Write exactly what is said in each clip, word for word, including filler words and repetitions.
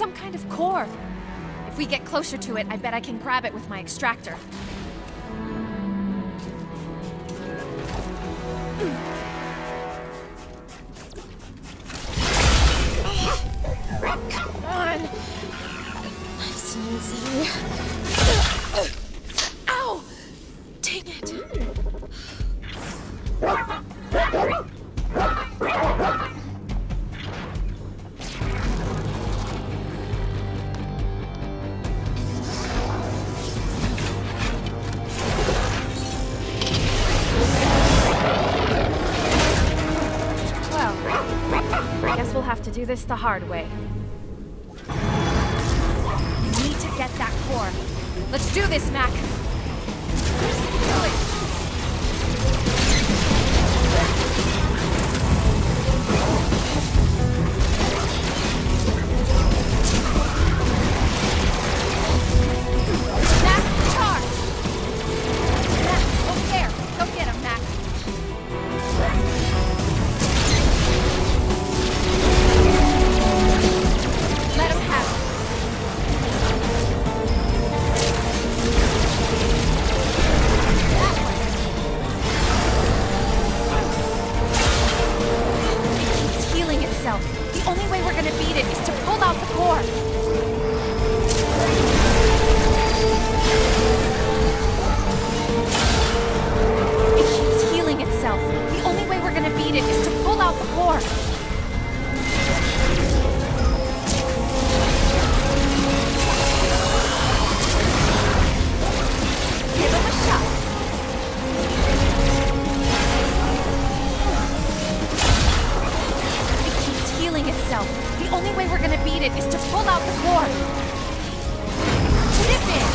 some kind of core. If we get closer to it, I bet I can grab it with my extractor. Come on! Nice and easy. Ow! Dang it! We'll have to do this the hard way. We need to get that core. Let's do this, Mac! Mac, charge! Mac, over there! Go get him, Mac! Let him have it. It keeps healing itself. The only way we're gonna beat it is to pull out the core. It keeps healing itself. The only way we're gonna beat it is to pull out the core. The only way we're gonna beat it is to pull out the core. Put it in.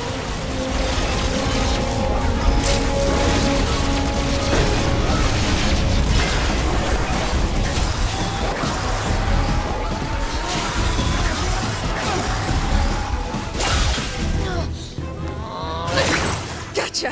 Gotcha.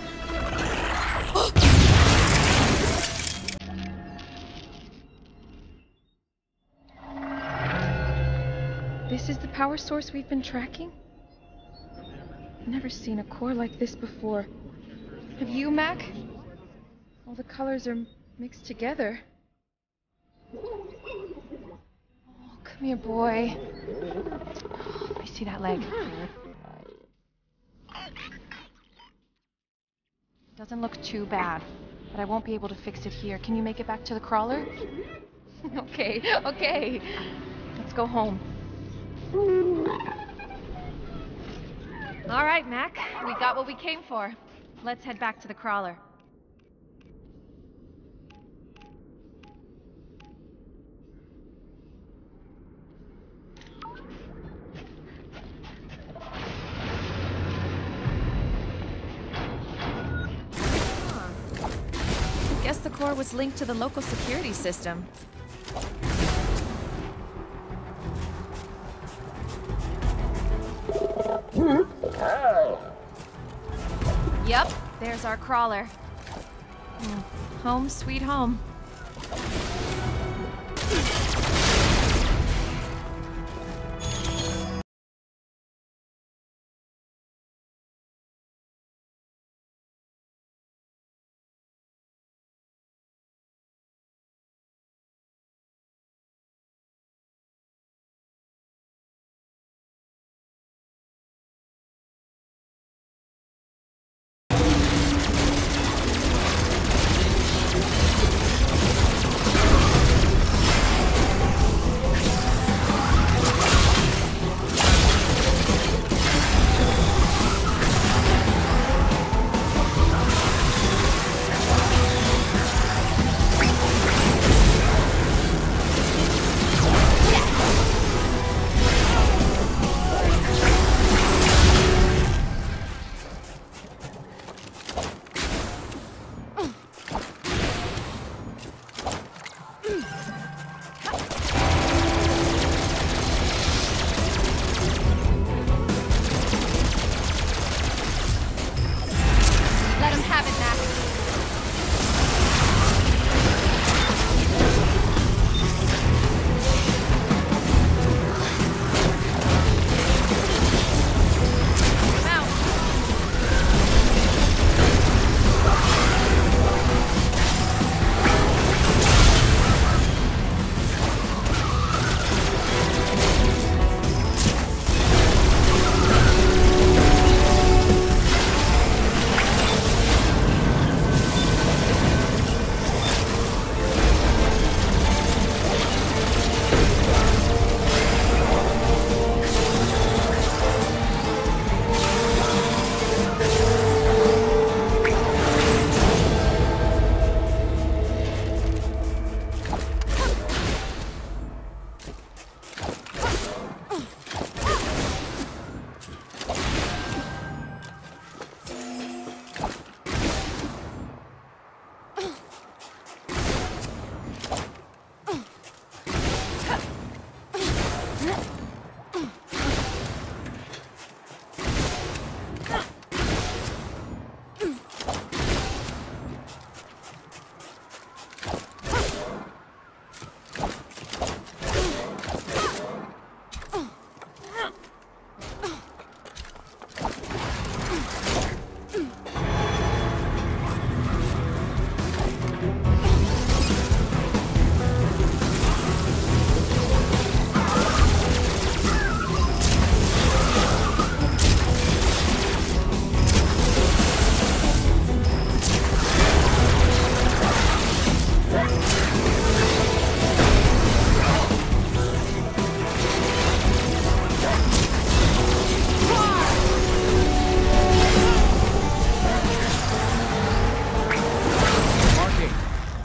This is the power source we've been tracking? I've never seen a core like this before. Have you, Mac? All the colors are mixed together. Oh, come here, boy. Let me see that leg. Doesn't look too bad, but I won't be able to fix it here. Can you make it back to the crawler? Okay, okay. Let's go home. All right, Mac. We got what we came for. Let's head back to the crawler. Huh. Guess the core was linked to the local security system. Yep, there's our crawler. Home sweet home.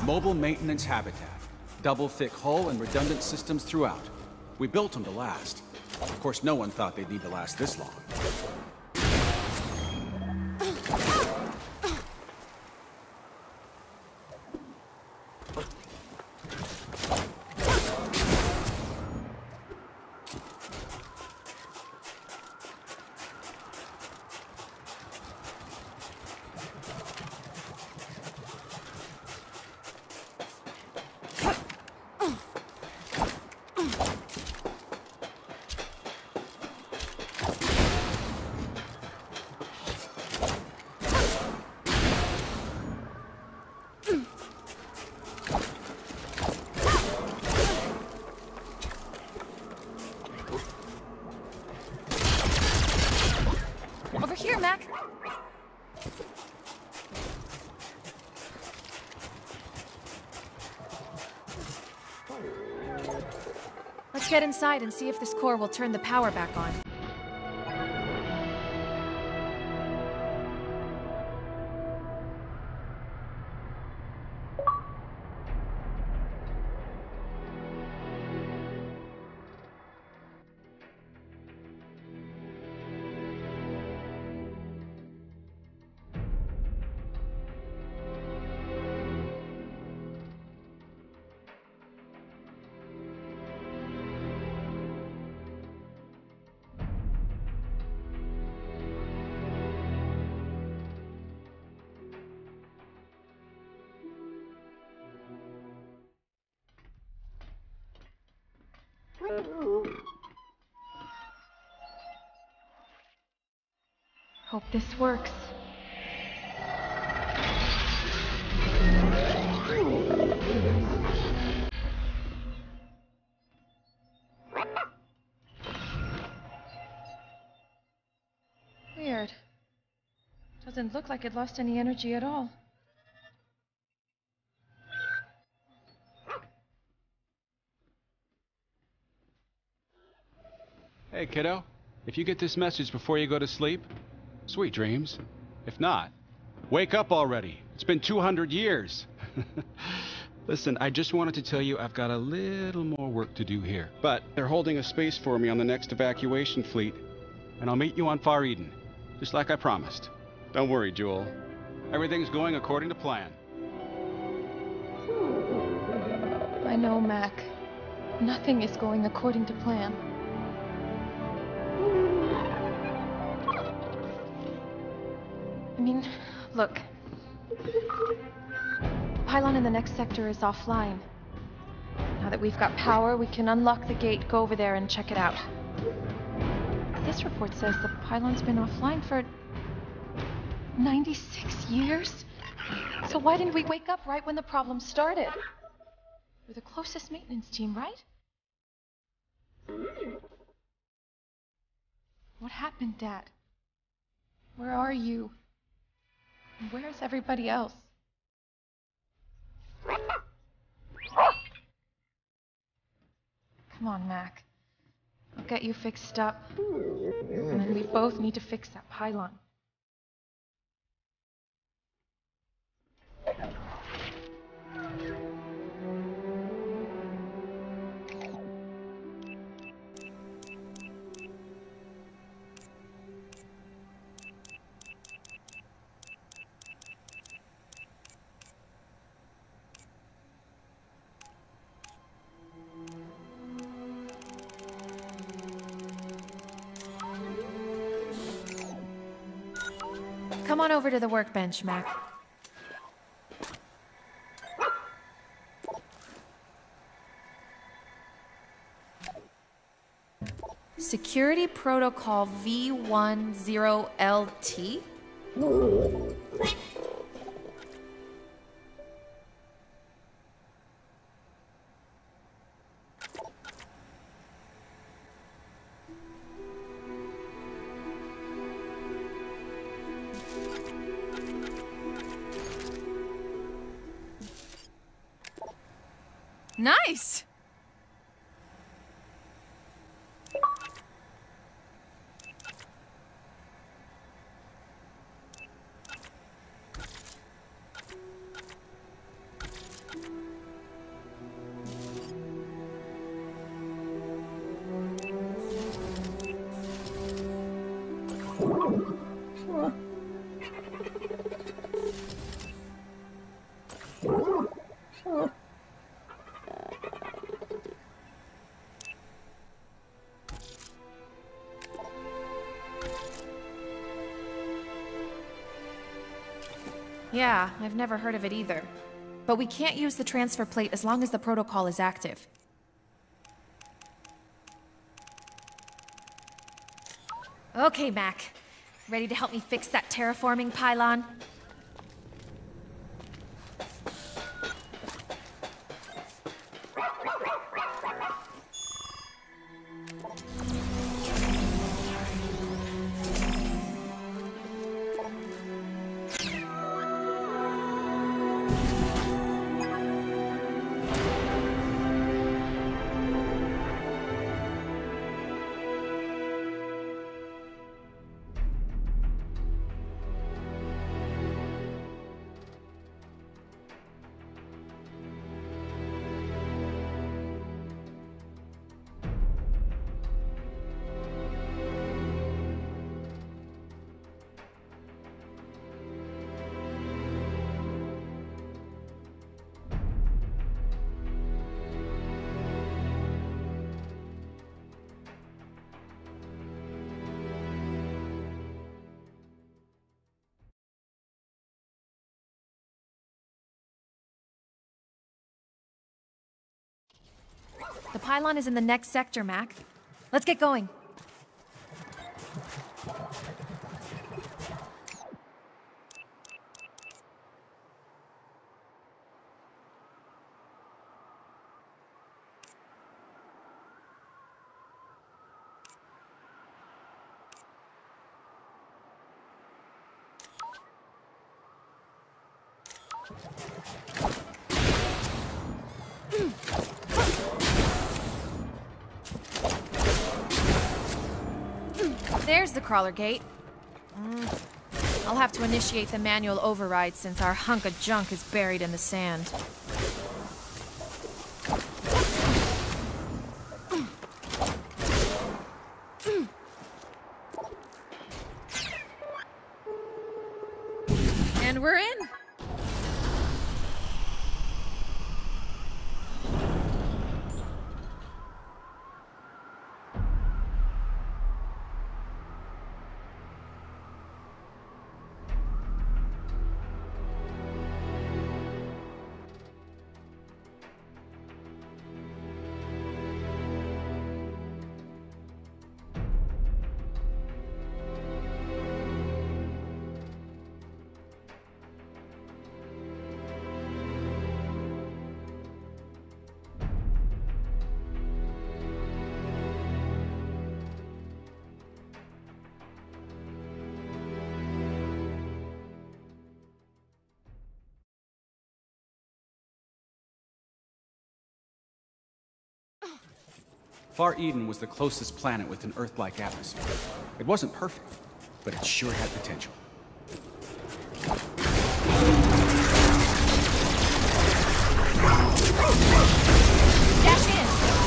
mobile maintenance habitat. Double thick hull and redundant systems throughout. We built them to last. Of course, no one thought they'd need to last this long. Over here, Mac. Let's get inside and see if this core will turn the power back on. Hope this works. Weird. Doesn't look like it lost any energy at all. Hey, kiddo. If you get this message before you go to sleep, sweet dreams. If not, wake up already. It's been two hundred years. Listen, I just wanted to tell you I've got a little more work to do here. But they're holding a space for me on the next evacuation fleet. And I'll meet you on Far Eden, just like I promised. Don't worry, Joel. Everything's going according to plan. I know, Mac. Nothing is going according to plan. I mean, look. The pylon in the next sector is offline. Now that we've got power, we can unlock the gate, go over there, and check it out. This report says the pylon's been offline for ninety-six years? So why didn't we wake up right when the problem started? We're the closest maintenance team, right? What happened, Dad? Where are you? And where's everybody else? Come on, Mac. I'll get you fixed up. And then we both need to fix that pylon. Come on over to the workbench, Mac. Security Protocol V ten L T? Nice! Yeah, I've never heard of it either. But we can't use the transfer plate as long as the protocol is active. Okay, Mac. Ready to help me fix that terraforming pylon? The pylon is in the next sector, Mac. Let's get going. There's the crawler gate. Mm. I'll have to initiate the manual override since our hunk of junk is buried in the sand. And we're in. Far Eden was the closest planet with an Earth-like atmosphere. It wasn't perfect, but it sure had potential. Dash in!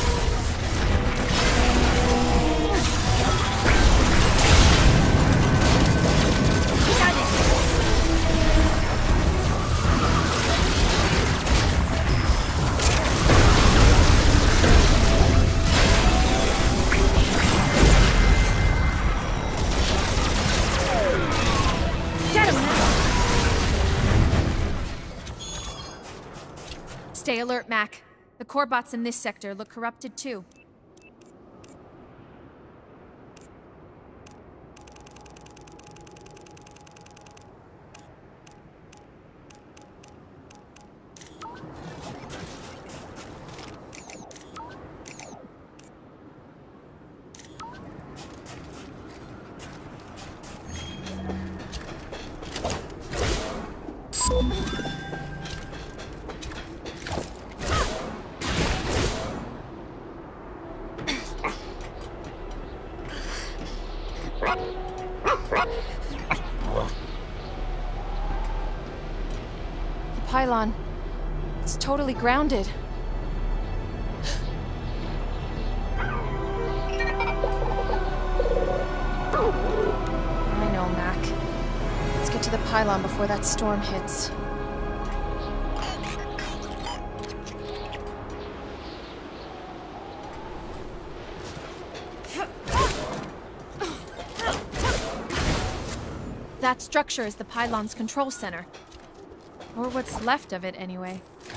Got it! Stay alert, Mac. The core bots in this sector look corrupted too. Pylon. It's totally grounded. I know, Mac. Let's get to the pylon before that storm hits. That structure is the pylon's control center. Or what's left of it, anyway.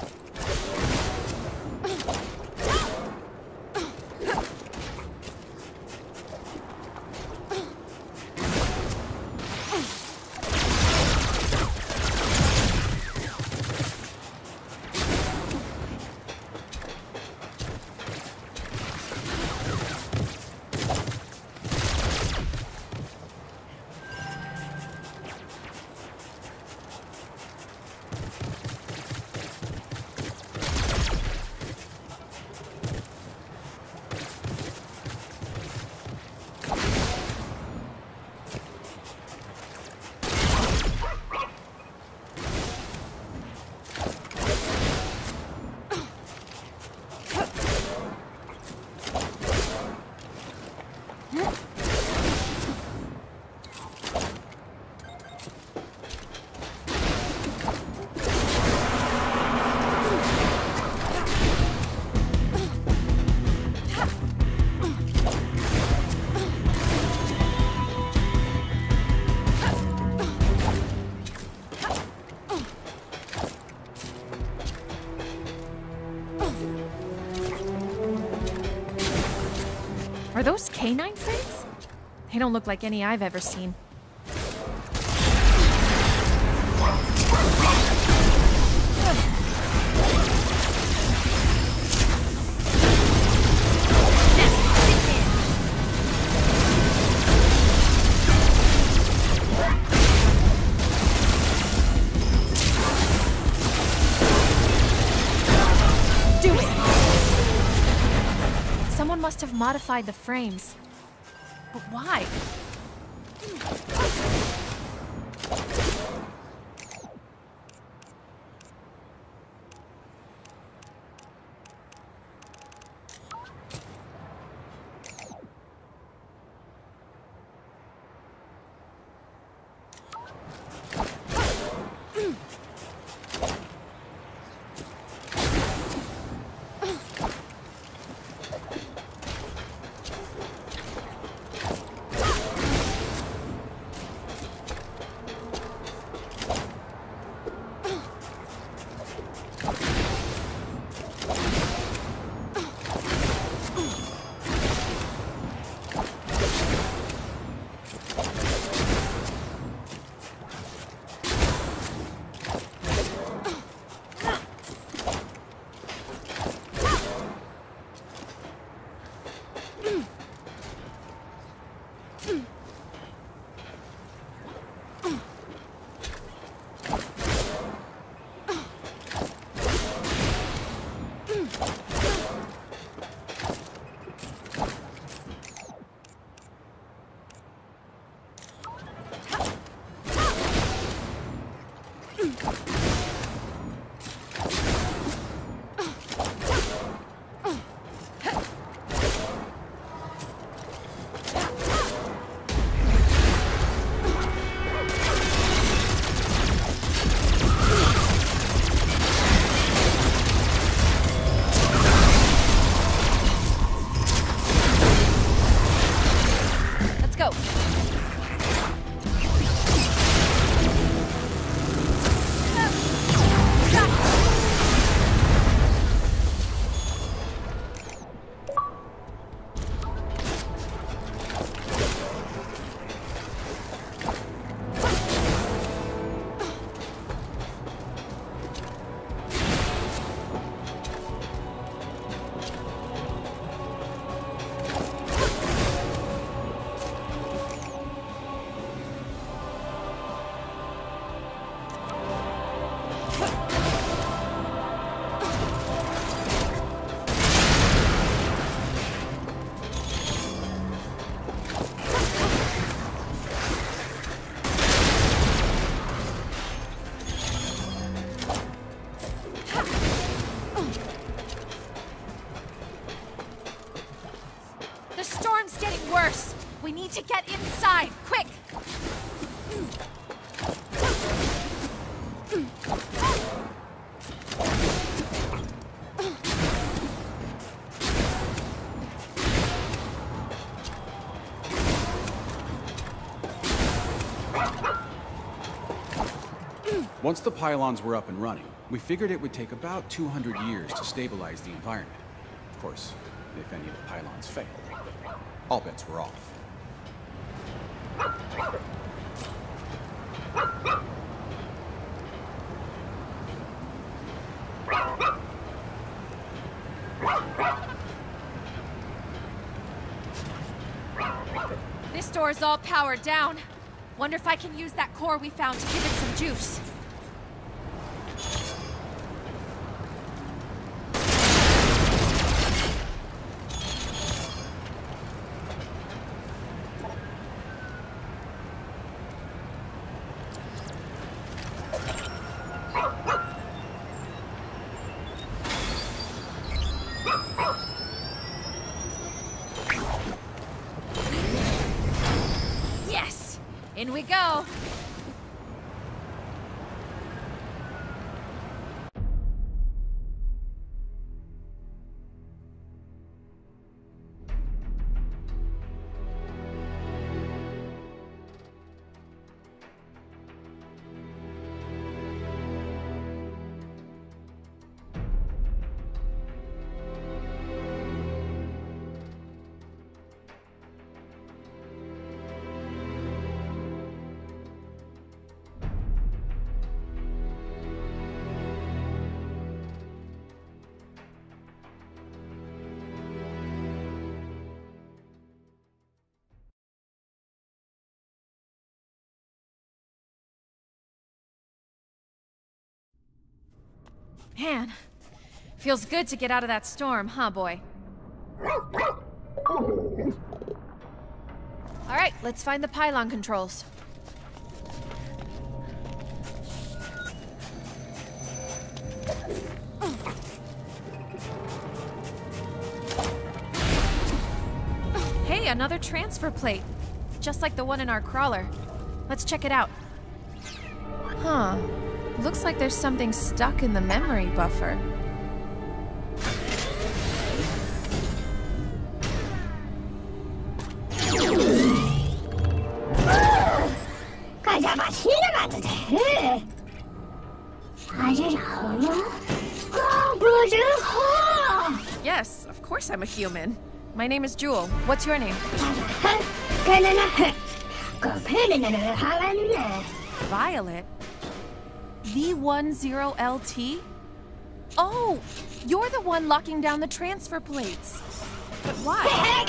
Are those canine frames? They don't look like any I've ever seen. Must have modified the frames. But why? We need to get inside, quick! Once the pylons were up and running, we figured it would take about two hundred years to stabilize the environment. Of course, if any of the pylons failed, all bets were off. This door is all powered down. Wonder if I can use that core we found to give it some juice. In we go! Man, feels good to get out of that storm, huh, boy? Alright, let's find the pylon controls. Hey, another transfer plate. Just like the one in our crawler. Let's check it out. Huh. Looks like there's something stuck in the memory buffer. Yes, of course I'm a human. My name is Jewel. What's your name? Violet? V ten L T? Oh, you're the one locking down the transfer plates. But why?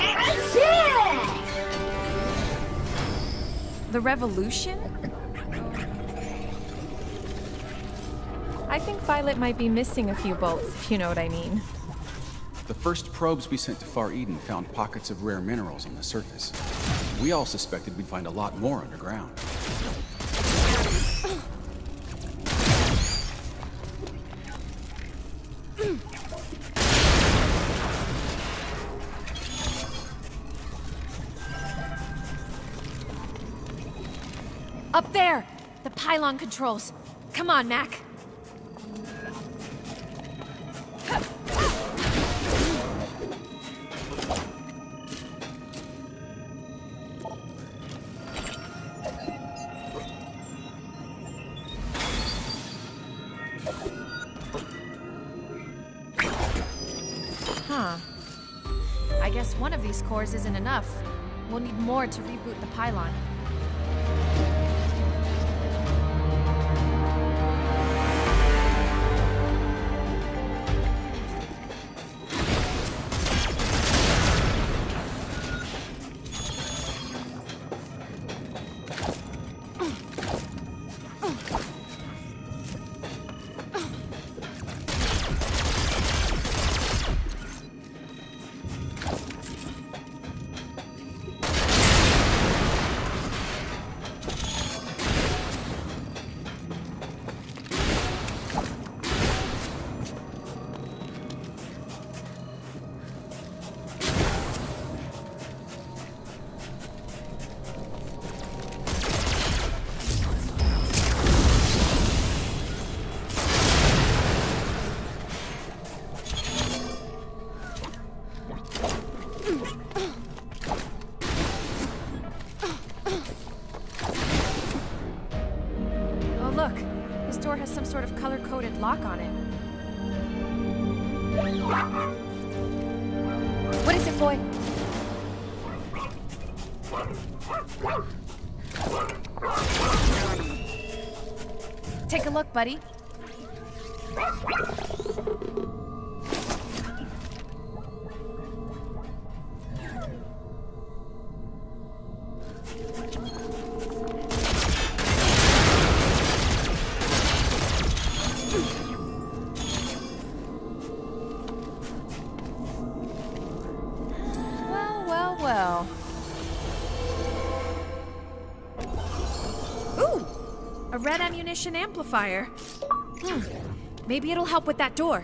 The revolution? I think Violet might be missing a few bolts, if you know what I mean. The first probes we sent to Far Eden found pockets of rare minerals on the surface. We all suspected we'd find a lot more underground. Up there! The pylon controls. Come on, Mac. Huh. I guess one of these cores isn't enough. We'll need more to reboot the pylon. coated lock on it. What is it, boy? Take a look, buddy. Well, well, well. Ooh! A red ammunition amplifier. Hmm. Maybe it'll help with that door.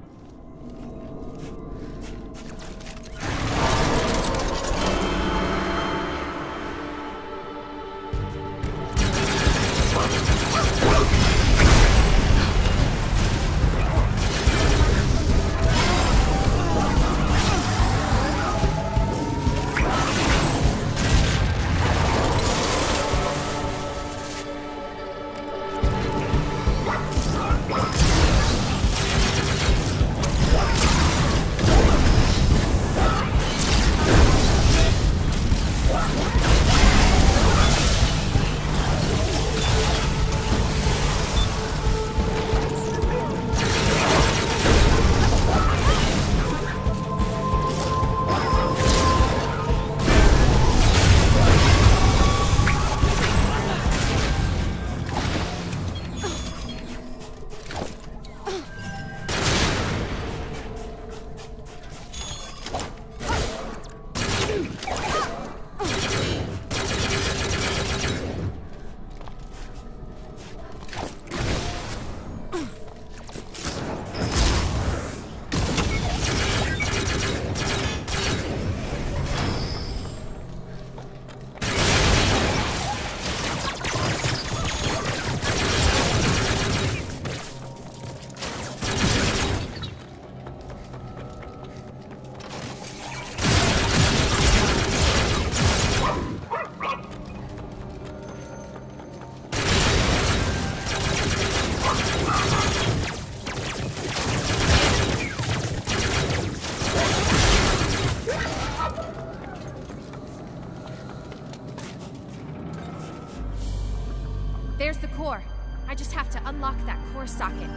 There's the core. I just have to unlock that core socket.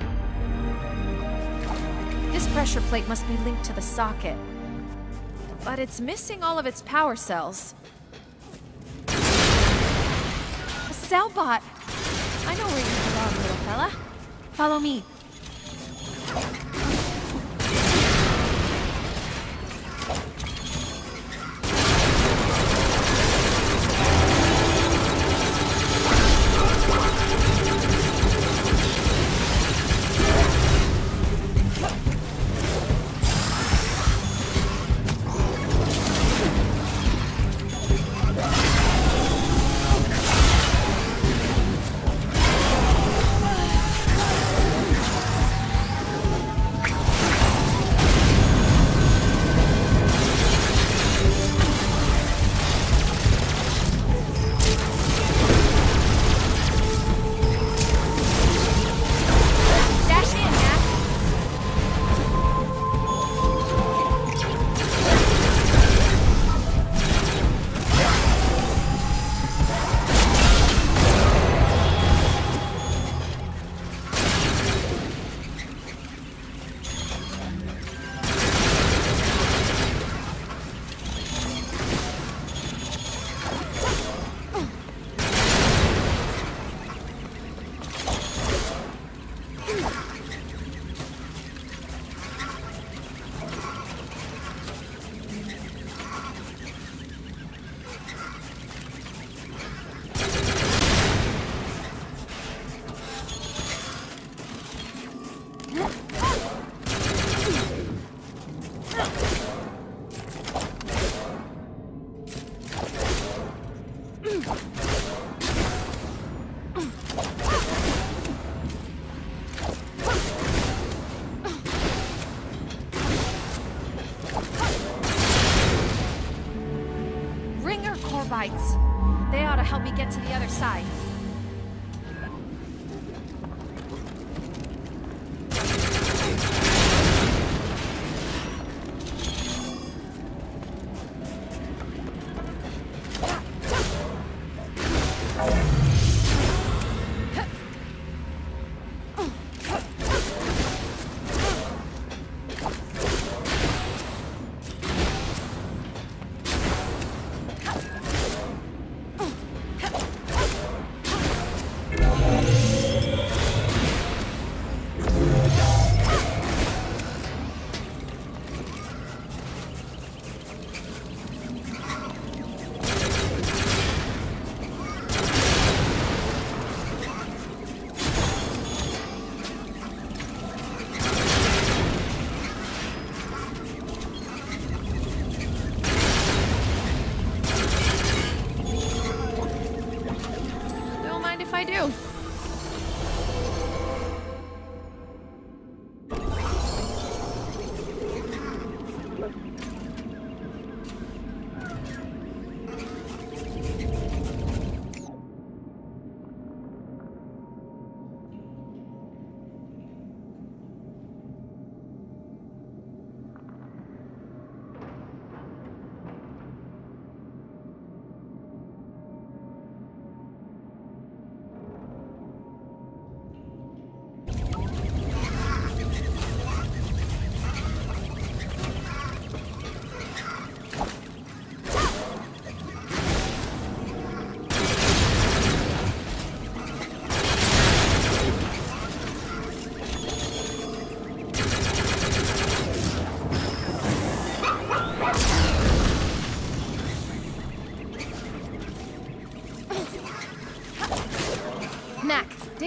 This pressure plate must be linked to the socket. But it's missing all of its power cells. A cell bot! I know where you belong, little fella. Follow me. They ought to help me get to the other side.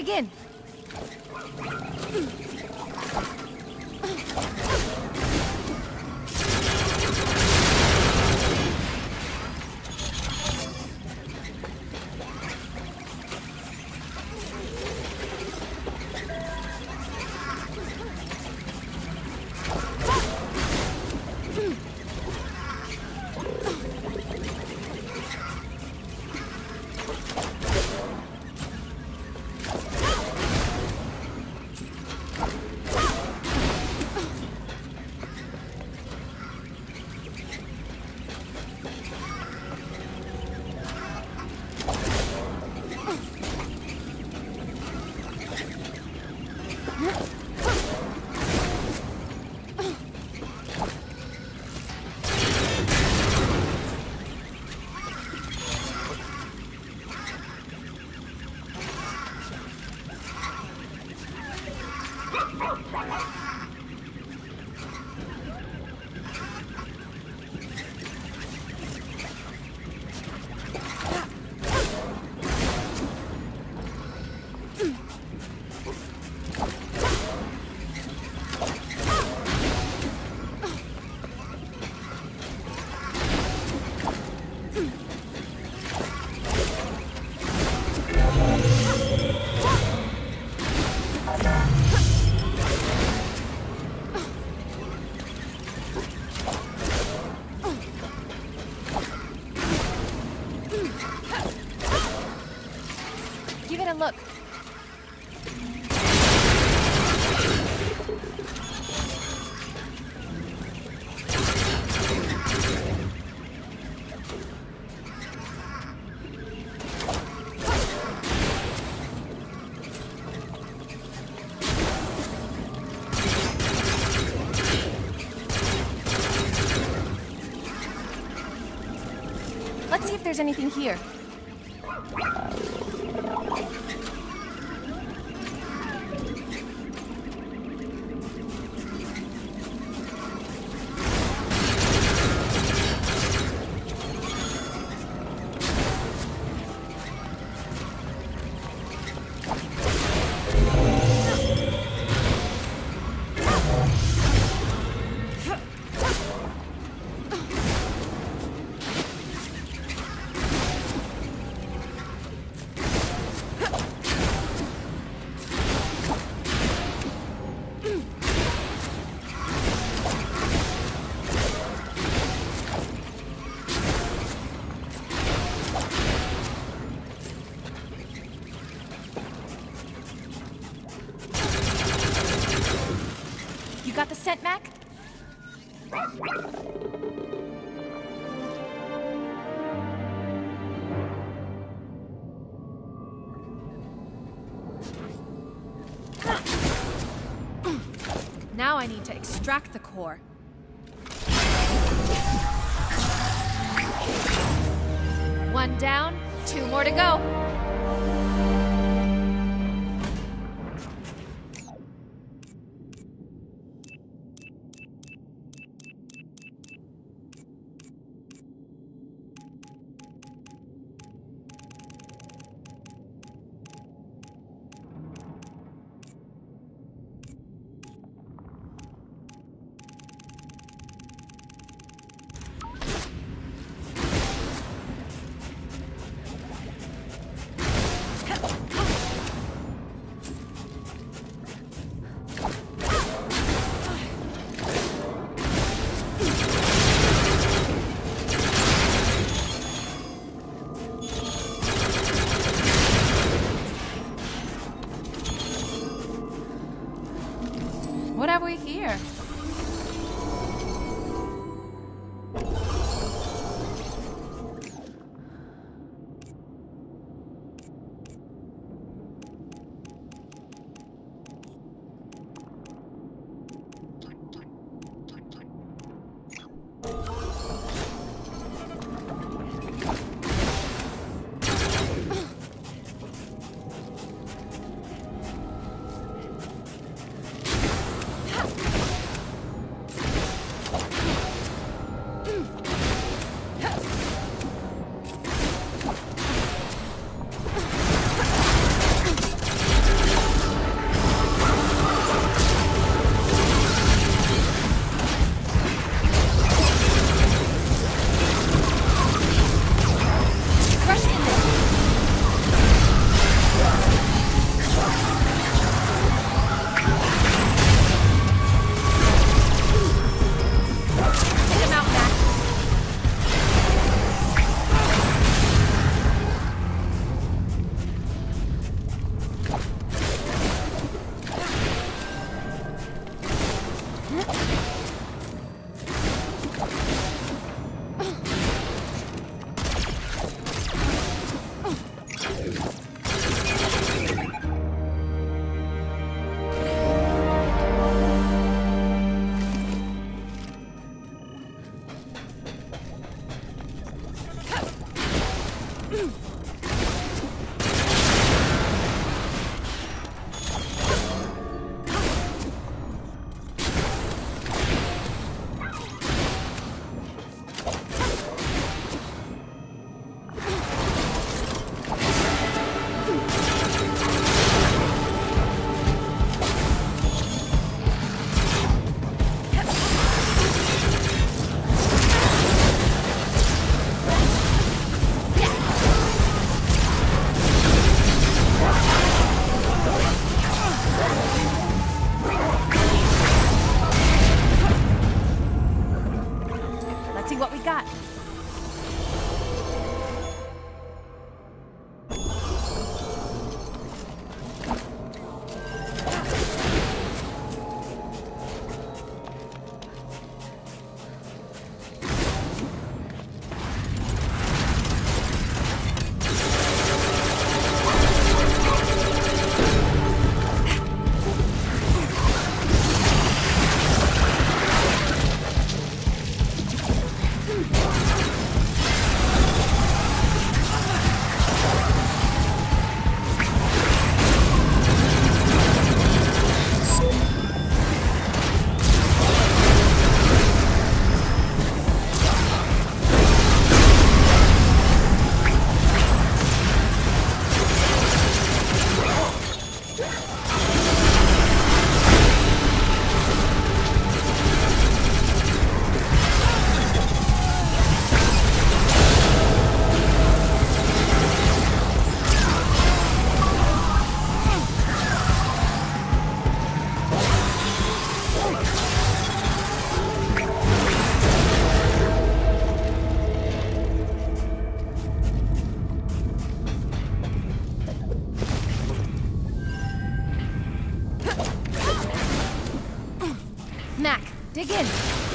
dig in. Give it a look. Let's see if there's anything here. Got the scent, Mac? Now I need to extract the core. One down, two more to go. What have we here? Mac, dig in.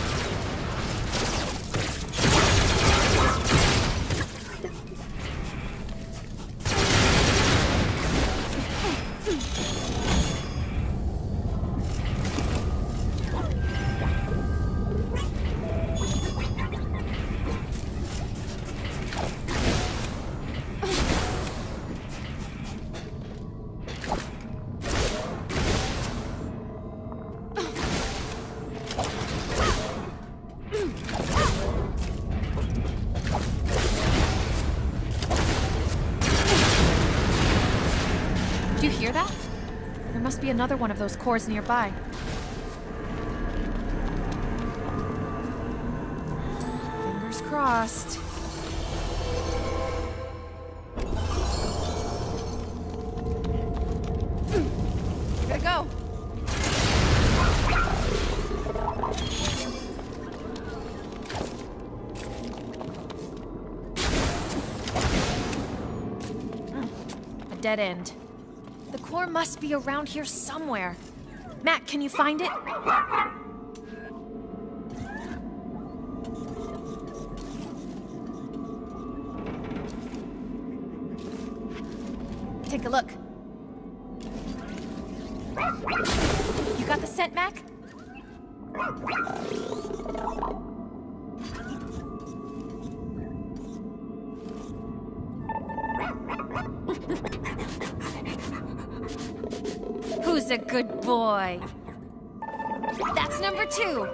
Do you hear that? There must be another one of those cores nearby. Fingers crossed. Give it a go. A dead end. The core must be around here somewhere. Matt, can you find it? Take a look. You got the scent, Mac? Who's a good boy? That's number two.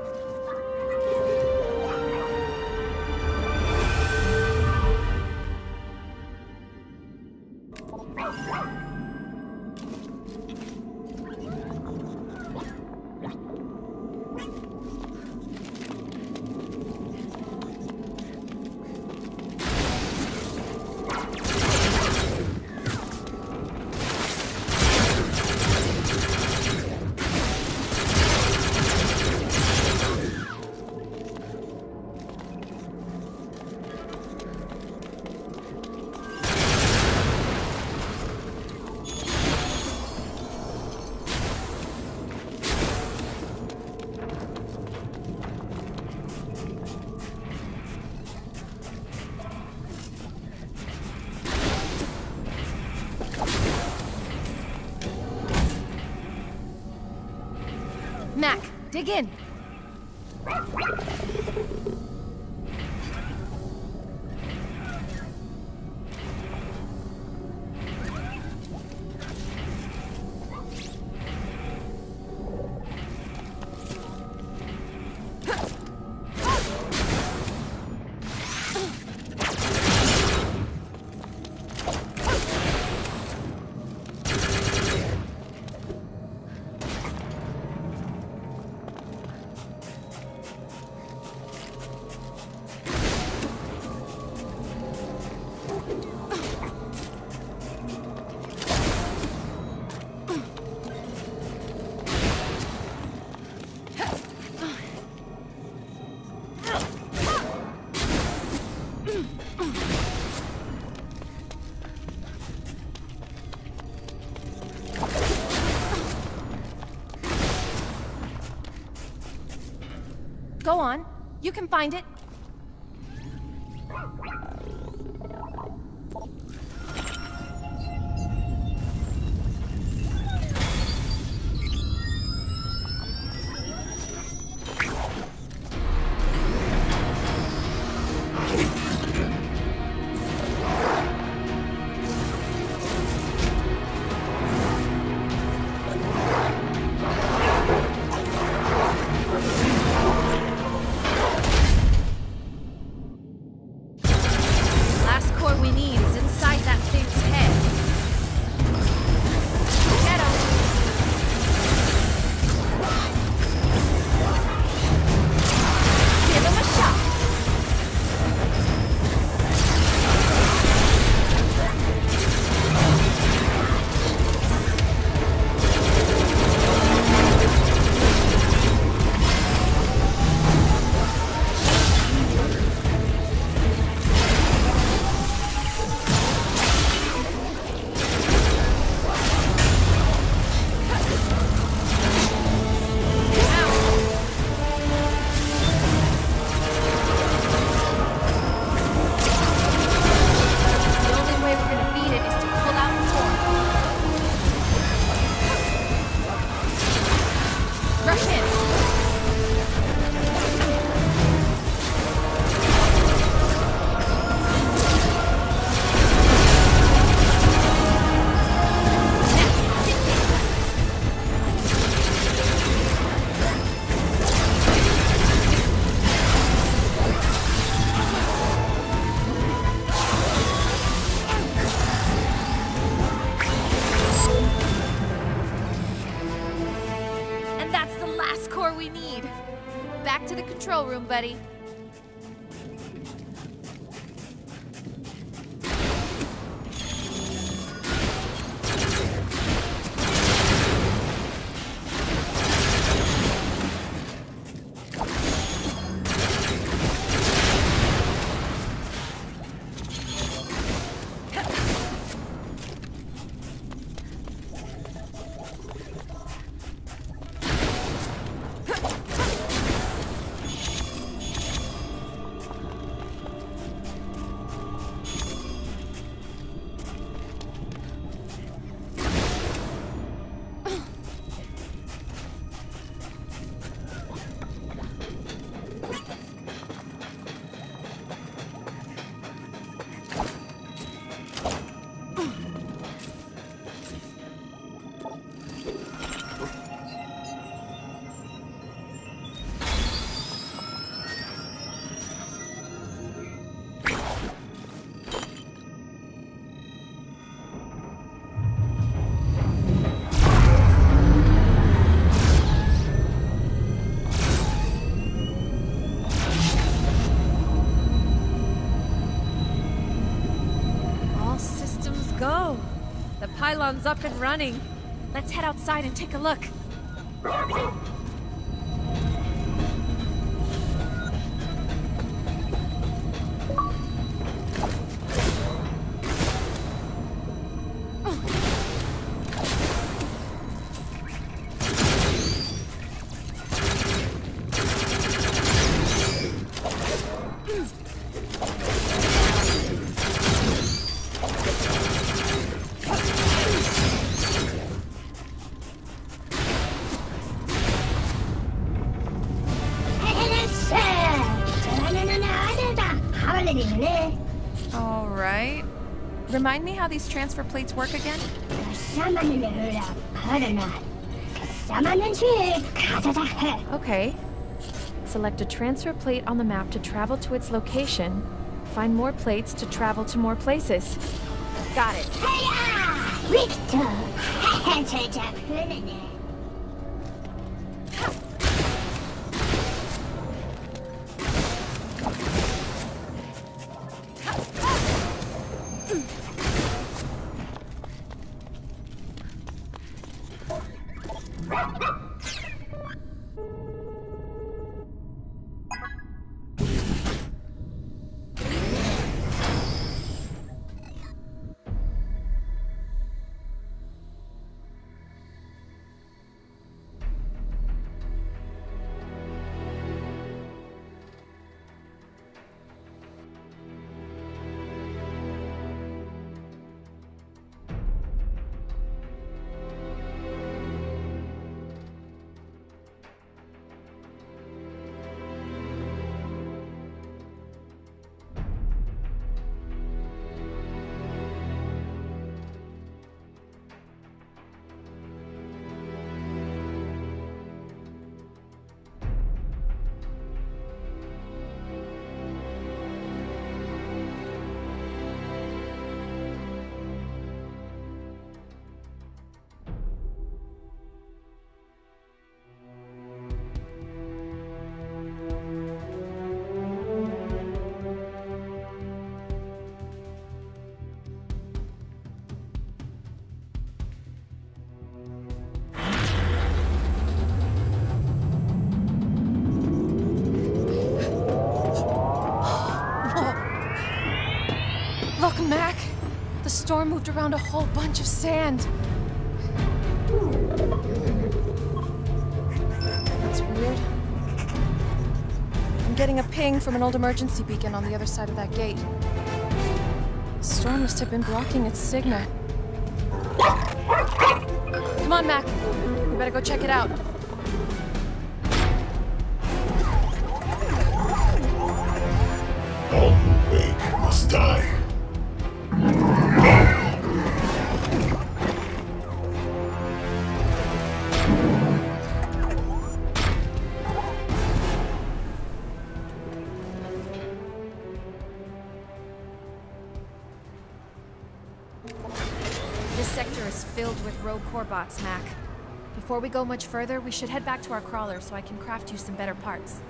Mac, dig in. Go on. You can find it. And that's the last core we need. Back to the control room, buddy. Go! The pylon's up and running. Let's head outside and take a look. All right. Remind me how these transfer plates work again? Okay. Select a transfer plate on the map to travel to its location. Find more plates to travel to more places. Got it. Look, Mac! The storm moved around a whole bunch of sand. That's weird. I'm getting a ping from an old emergency beacon on the other side of that gate. The storm must have been blocking its signal. Come on, Mac. We better go check it out. All who wake must die. This sector is filled with rogue core bots, Mac. Before we go much further, we should head back to our crawler so I can craft you some better parts.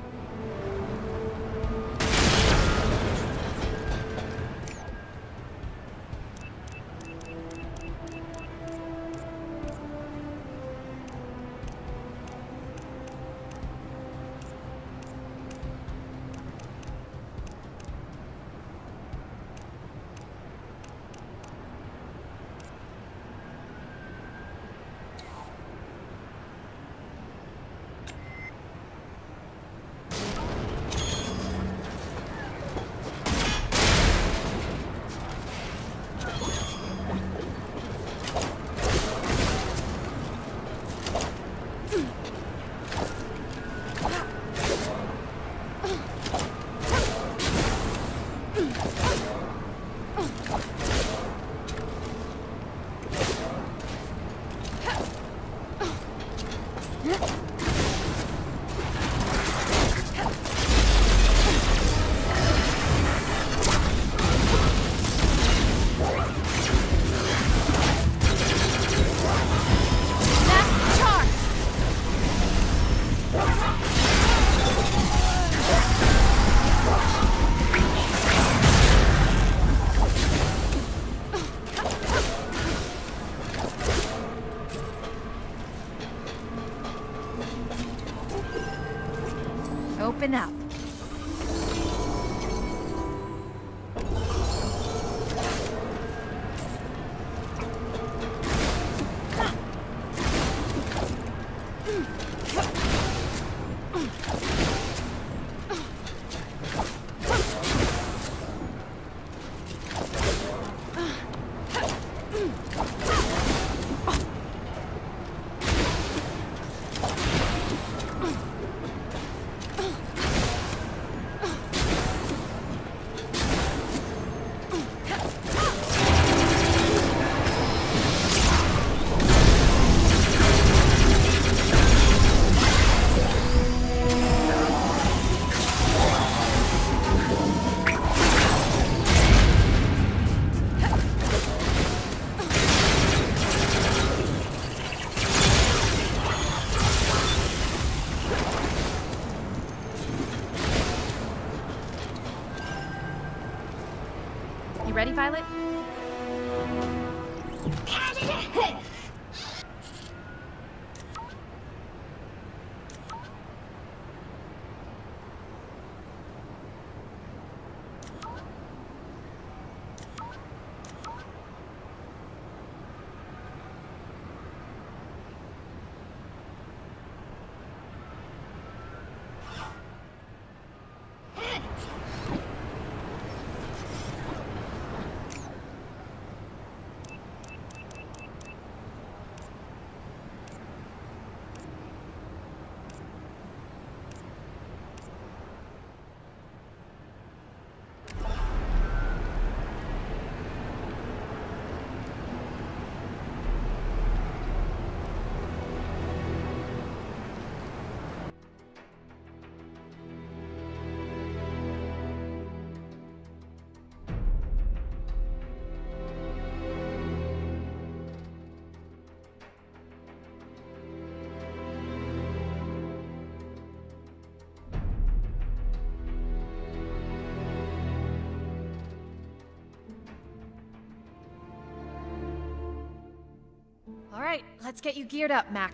Open up. Ready, Violet? All right, let's get you geared up, Mac.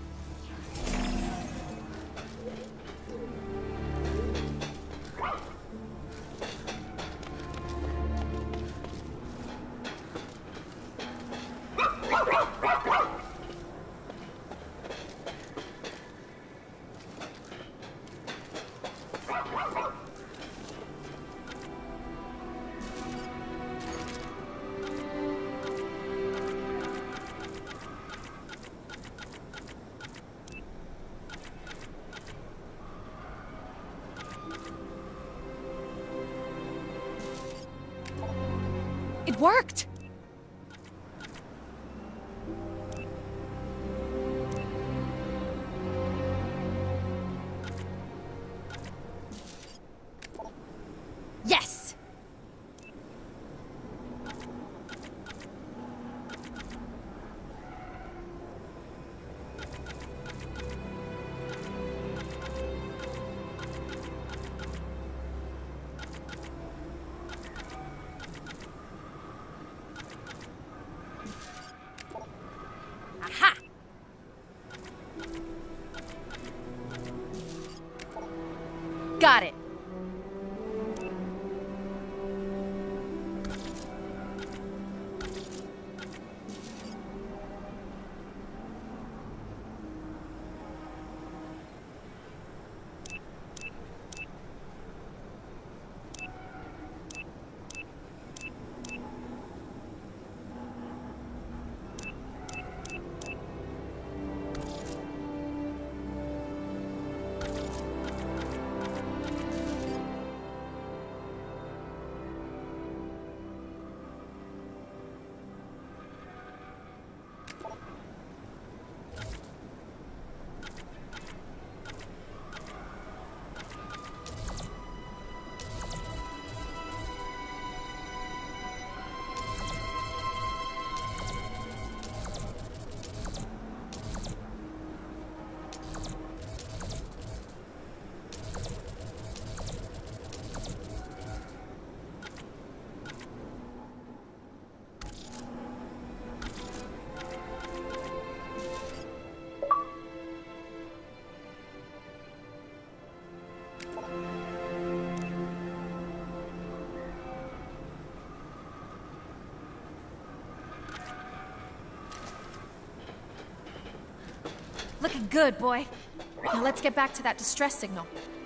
It worked! Yes! Got it. Looking good, boy. Now let's get back to that distress signal.